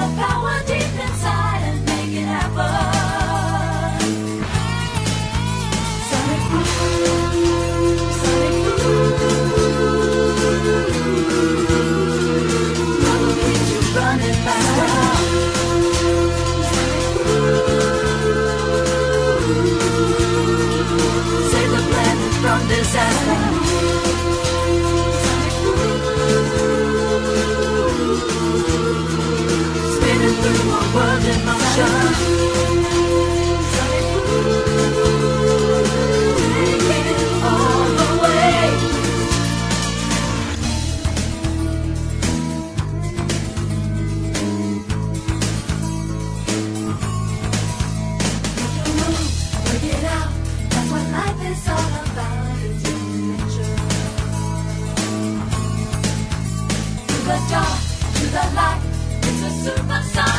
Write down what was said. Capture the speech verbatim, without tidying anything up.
the power deep inside and make it happen. Sonic boom, sonic boom. Love keeps you running faster. Save the planet from disaster. Spinning through a world in motion. Taking it all the way. Work it out. That's what life is all about. It's adventure. To the dark, to the light. It's a supersonic.